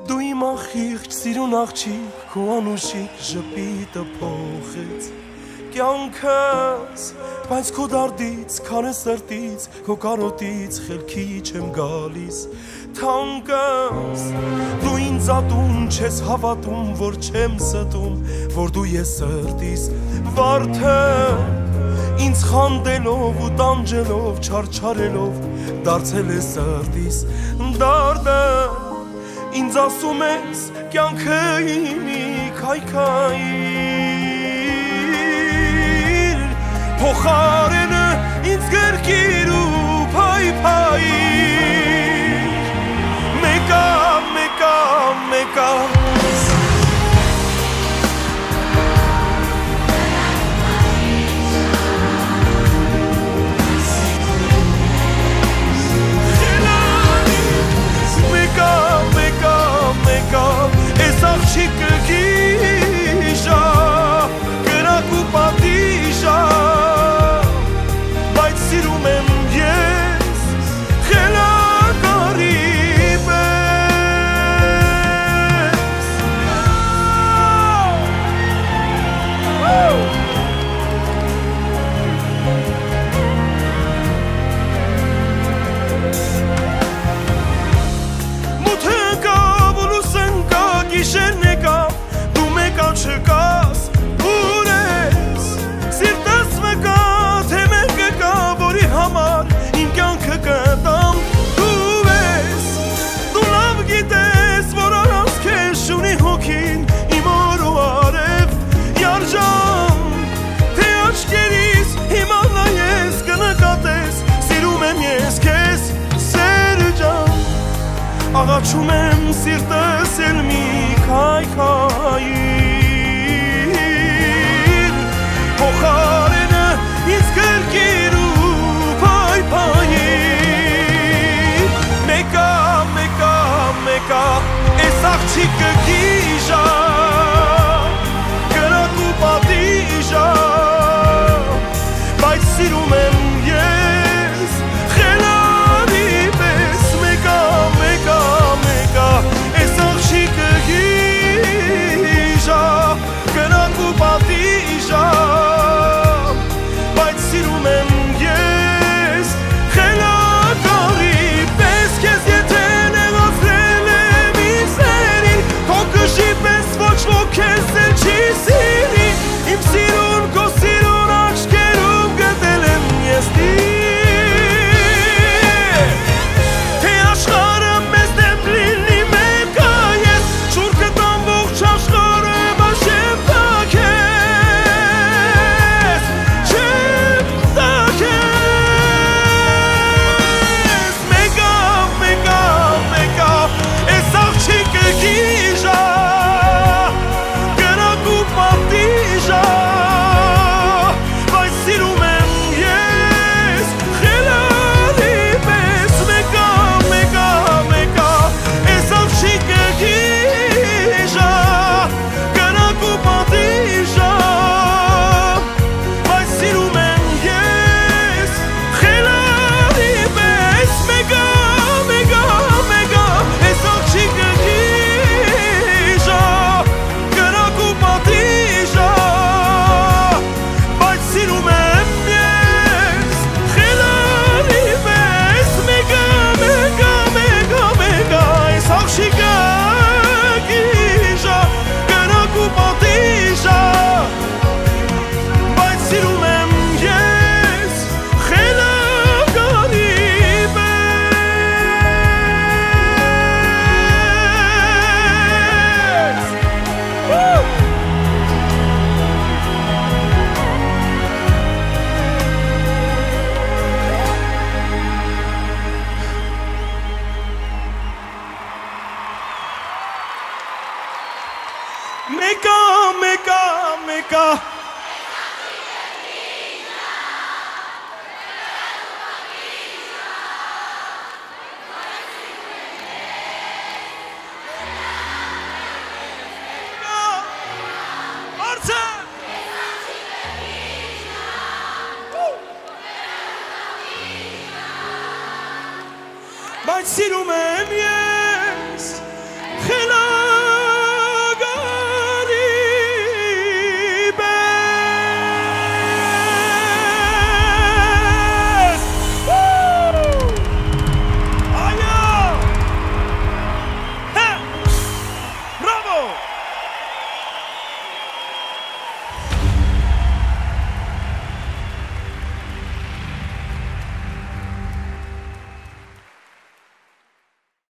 Դու իմ ախիղճ սիրուն աղջիկ քո անուշիկ ժպիտը փոխեց կյանքս բայց քո դարդից քանը սրտից քո կարոտից խելքի չեմ գալիս թանկս դու ինձ ատում չես հավատում որ չեմ ստում որ դու ես սրտիս վարդը ինձ խանդելով ու տանջելով չարչարելով դարձել է սրտիս դարդը Ինձ ասում ես կյանքը իմի քայքայիր Փոխարենը ինձ գրկիր ու փայփայիր Մեկա Ես աղջիկը գիժա, կրակ ու պատիժա Բայց սիրում եմ ես խելագարի պես Մութը Գիշերն եկավ, դու մեկա չկաս, ուր ես Սիրտս մեկա, թե մեկը կա, որի համար իմ կյանքը կտամ Դու ես, դու լավ գիտես, որ առանց քեզ ունի հոգին Իմ օր ու արև, յարջան Թե աչքերիս հիմա նայես, կնկատես Սիրում եմ ես քեզ, սերը ջան Աղաչում եմ սիրտս էլ մի քայքայիր Փոխարենը ինձ գրկիր ու փայփայիր Մեկա, ես աղջիկը գիժա Կրակ ու պատիժա Բայց սիրում եմ ես խելարի պես Մեկա Ես աղջիկը գիժա Կրակ ու պատիժա Բայց սիրում եմ ես խելագարի պես Քեզ եթե նեղացրել եմ իմ սերին Քո կժի պես ոչ ոք քեզ էլ չի սիրի Իմ սիրուն քո սիրուն աչքերում գտել եմ ես Թե աշխարհը մեզ դեմ լինի մեկա ես Շուր կտամ ողջ աշխարհը բաշեմ տաքես Չեմ տաքես Մեկա Ես աղջիկը գիժա Կրակ ու պատիժա Բայց սիրում եմ ես խելարի պես Մեկա Ես աղջիկը գիժա Կրակ ու պատիժա Բայց սիրում եմ ես խելարի պես Մեկա Ես աղջիկը գիժա Կրակ ու պատիժա Բայց սիրում եմ ես խելարի պես Մեկա Ես աղջիկը գիժա Կրակ ու պատիժա Բայց սիրում եմ ես խելագարի պես Մեկա